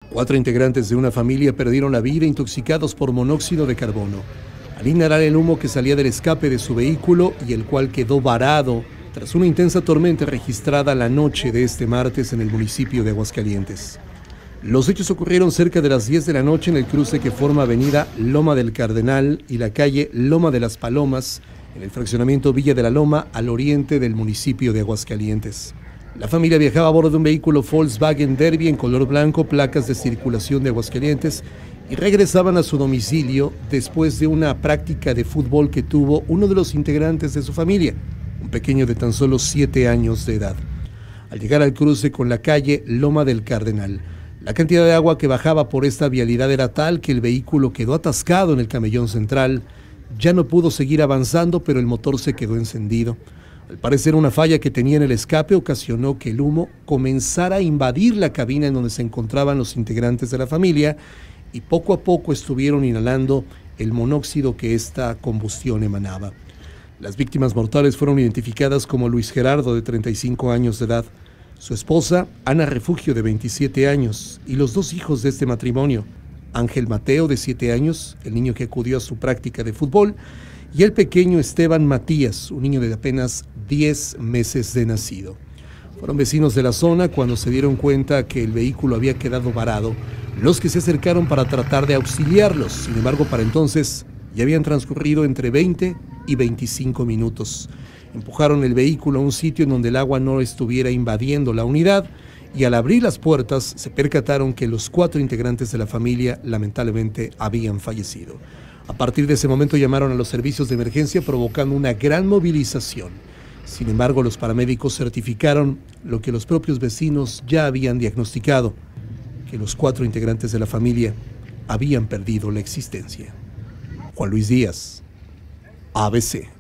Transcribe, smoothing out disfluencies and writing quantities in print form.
4 integrantes de una familia perdieron la vida intoxicados por monóxido de carbono al inhalar el humo que salía del escape de su vehículo y el cual quedó varado tras una intensa tormenta registrada la noche de este martes en el municipio de Aguascalientes. Los hechos ocurrieron cerca de las 10 de la noche en el cruce que forma avenida Loma del Cardenal y la calle Loma de las Palomas, en el fraccionamiento Villa de la Loma, al oriente del municipio de Aguascalientes. La familia viajaba a bordo de un vehículo Volkswagen Derby en color blanco, placas de circulación de Aguascalientes, y regresaban a su domicilio después de una práctica de fútbol que tuvo uno de los integrantes de su familia, un pequeño de tan solo 7 años de edad. Al llegar al cruce con la calle Loma del Cardenal, la cantidad de agua que bajaba por esta vialidad era tal que el vehículo quedó atascado en el camellón central. Ya no pudo seguir avanzando, pero el motor se quedó encendido. Al parecer, una falla que tenía en el escape ocasionó que el humo comenzara a invadir la cabina en donde se encontraban los integrantes de la familia y poco a poco estuvieron inhalando el monóxido que esta combustión emanaba. Las víctimas mortales fueron identificadas como Luis Gerardo, de 35 años de edad, su esposa, Ana Refugio, de 27 años, y los 2 hijos de este matrimonio, Ángel Mateo, de 7 años, el niño que acudió a su práctica de fútbol, y el pequeño Esteban Matías, un niño de apenas 10 meses de nacido. Fueron vecinos de la zona cuando se dieron cuenta que el vehículo había quedado varado, los que se acercaron para tratar de auxiliarlos. Sin embargo, para entonces ya habían transcurrido entre 20 y 25 minutos. Empujaron el vehículo a un sitio en donde el agua no estuviera invadiendo la unidad y al abrir las puertas se percataron que los 4 integrantes de la familia lamentablemente habían fallecido. A partir de ese momento llamaron a los servicios de emergencia provocando una gran movilización. Sin embargo, los paramédicos certificaron lo que los propios vecinos ya habían diagnosticado, que los 4 integrantes de la familia habían perdido la existencia. Juan Luis Díaz, ABC.